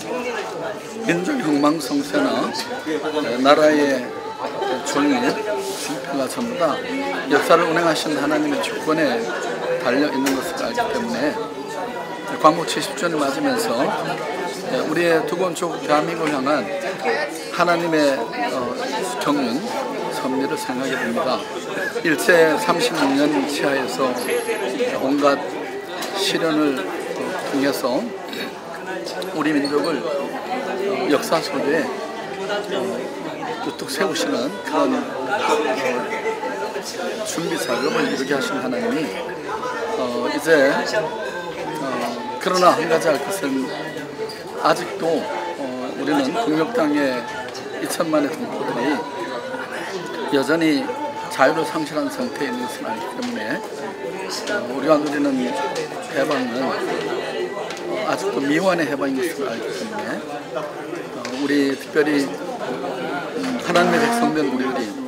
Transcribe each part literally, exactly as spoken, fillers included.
민족 흥망성쇠나 나라의 존립, 승패가 전부 다 역사를 운행하신 하나님의 주권에 달려있는 것을 알기 때문에 광복 칠십 주년을 맞으면서 우리의 두고 온 대한민국을 향한 하나님의 경륜, 섭리를 생각하게 됩니다. 일제 삼십육 년 치하에서 온갖 시련을 통해서 우리 민족을 역사 속에 우뚝 세우시는 그런 준비 작업을 이루게 하신 하나님이 어 이제 어 그러나 한 가지 할 것은 아직도 어 우리는 국력당의 이천만의 동포들이 여전히 자유를 상실한 상태에 있는 것을 알기 때문에 어 우리가 누리는 해방은 아직도 미완의 해방인 것을 알기 때문에 어 우리 특별히 음 하나님의 백성된 우리들이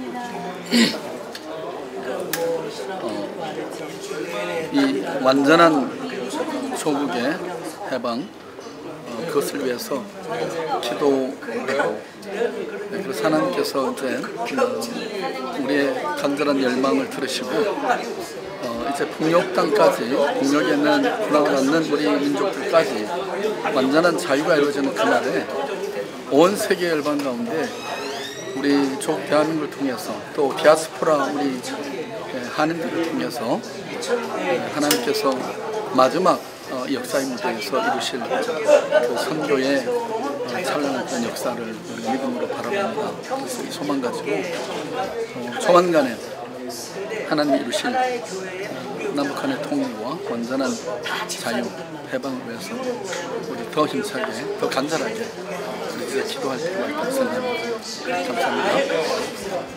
어 이 완전한 조국의 해방 어 그것을 위해서 기도하고, 네, 그래서 하나님께서 이제 우리의 간절한 열망을 들으시고 어 이제 북녘 땅까지, 북녘에 있는 군함을 얻는 우리 민족들까지 완전한 자유가 이루어지는 그날에 온 세계 열방 가운데 우리 조국 대한민국을 통해서 또 디아스포라 우리 한인들을 통해서 하나님께서 마지막 역사의 무대에서 이루실 그 선교의 찬란한 역사를 믿음으로 바라봅니다. 그래서 이 소망 가지고 조만간에 하나님이 이루실 남북한의 통일과 완전한 자유, 해방을 위해서 우리 더 힘차게, 더 간절하게 우리 이제 기도할 필요가 있다고 생각합니다. 감사합니다.